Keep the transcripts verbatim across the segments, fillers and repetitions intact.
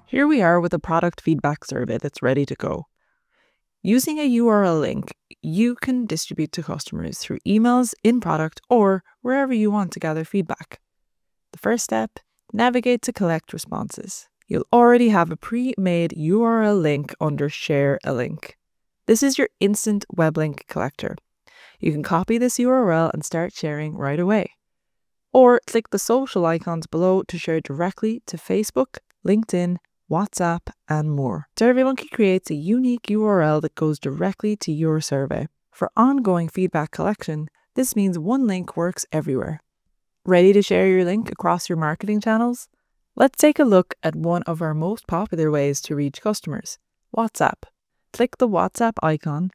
Here we are with a product feedback survey that's ready to go. Using a U R L link, you can distribute to customers through emails, in product, or wherever you want to gather feedback. The first step, navigate to collect responses. You'll already have a pre-made U R L link under Share a Link. This is your instant web link collector. You can copy this U R L and start sharing right away. Or click the social icons below to share directly to Facebook, LinkedIn, WhatsApp, and more. SurveyMonkey creates a unique U R L that goes directly to your survey. For ongoing feedback collection, this means one link works everywhere. Ready to share your link across your marketing channels? Let's take a look at one of our most popular ways to reach customers, WhatsApp. Click the WhatsApp icon,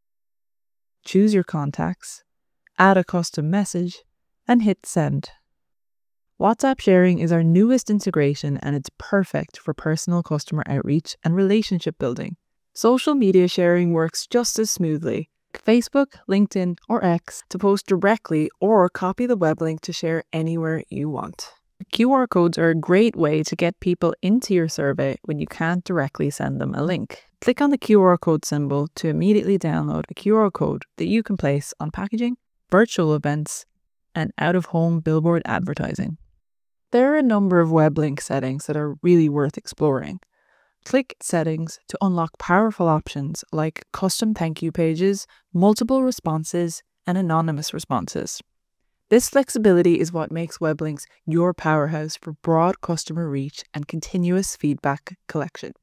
choose your contacts, add a custom message, and hit send. WhatsApp sharing is our newest integration and it's perfect for personal customer outreach and relationship building. Social media sharing works just as smoothly. Facebook, LinkedIn, or X to post directly or copy the web link to share anywhere you want. Q R codes are a great way to get people into your survey when you can't directly send them a link. Click on the Q R code symbol to immediately download a Q R code that you can place on packaging, virtual events, and out-of-home billboard advertising. There are a number of web link settings that are really worth exploring. Click Settings to unlock powerful options like custom thank you pages, multiple responses, and anonymous responses. This flexibility is what makes web links your powerhouse for broad customer reach and continuous feedback collection.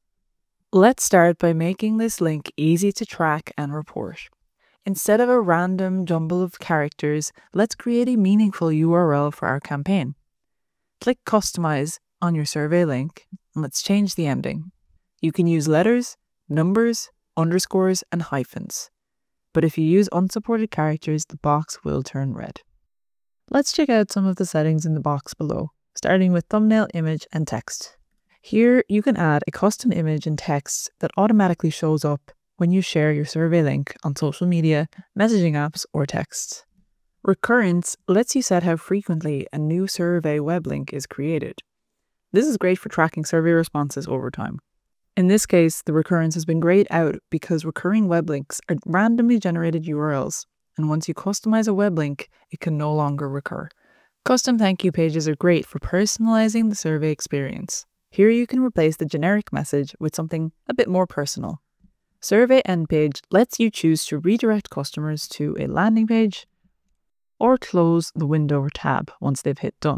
Let's start by making this link easy to track and report. Instead of a random jumble of characters, let's create a meaningful U R L for our campaign. Click Customize on your survey link and let's change the ending. You can use letters, numbers, underscores, and hyphens. But if you use unsupported characters, the box will turn red. Let's check out some of the settings in the box below, starting with thumbnail, image, and text. Here you can add a custom image and text that automatically shows up when you share your survey link on social media, messaging apps, or texts. Recurrence lets you set how frequently a new survey web link is created. This is great for tracking survey responses over time. In this case, the recurrence has been grayed out because recurring web links are randomly generated U R Ls, and once you customize a web link, it can no longer recur. Custom thank you pages are great for personalizing the survey experience. Here you can replace the generic message with something a bit more personal. Survey end page lets you choose to redirect customers to a landing page or close the window or tab once they've hit done.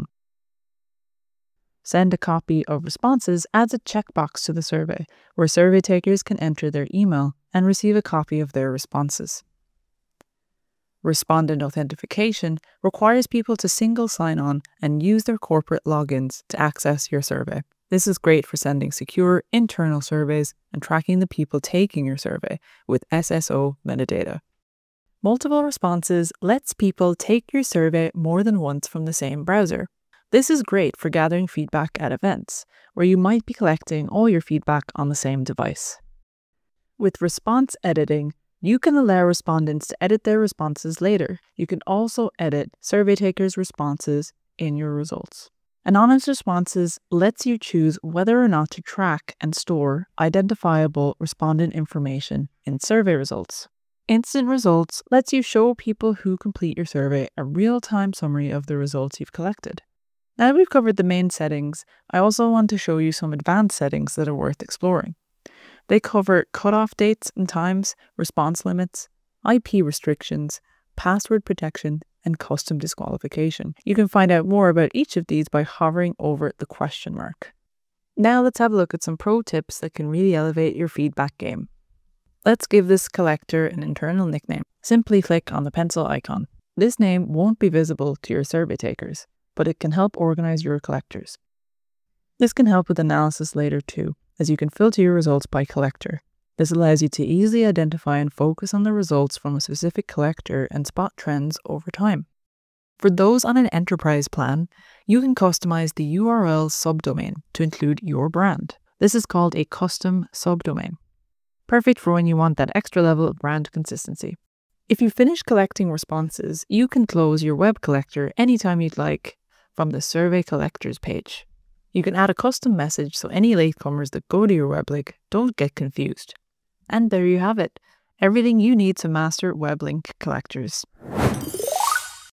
Send a copy of responses adds a checkbox to the survey where survey takers can enter their email and receive a copy of their responses. Respondent authentication requires people to single sign on and use their corporate logins to access your survey. This is great for sending secure internal surveys and tracking the people taking your survey with S S O metadata. Multiple responses lets people take your survey more than once from the same browser. This is great for gathering feedback at events, where you might be collecting all your feedback on the same device. With response editing, you can allow respondents to edit their responses later. You can also edit survey takers' responses in your results. Anonymous responses lets you choose whether or not to track and store identifiable respondent information in survey results. Instant results lets you show people who complete your survey a real-time summary of the results you've collected. Now that we've covered the main settings, I also want to show you some advanced settings that are worth exploring. They cover cutoff dates and times, response limits, I P restrictions, password protection, and custom disqualification. You can find out more about each of these by hovering over the question mark. Now let's have a look at some pro tips that can really elevate your feedback game. Let's give this collector an internal nickname. Simply click on the pencil icon. This name won't be visible to your survey takers, but it can help organize your collectors. This can help with analysis later too, as you can filter your results by collector. This allows you to easily identify and focus on the results from a specific collector and spot trends over time. For those on an enterprise plan, you can customize the U R L subdomain to include your brand. This is called a custom subdomain. Perfect for when you want that extra level of brand consistency. If you finish collecting responses, you can close your web collector anytime you'd like from the Survey Collectors page. You can add a custom message so any latecomers that go to your web link don't get confused. And there you have it, everything you need to master web link collectors.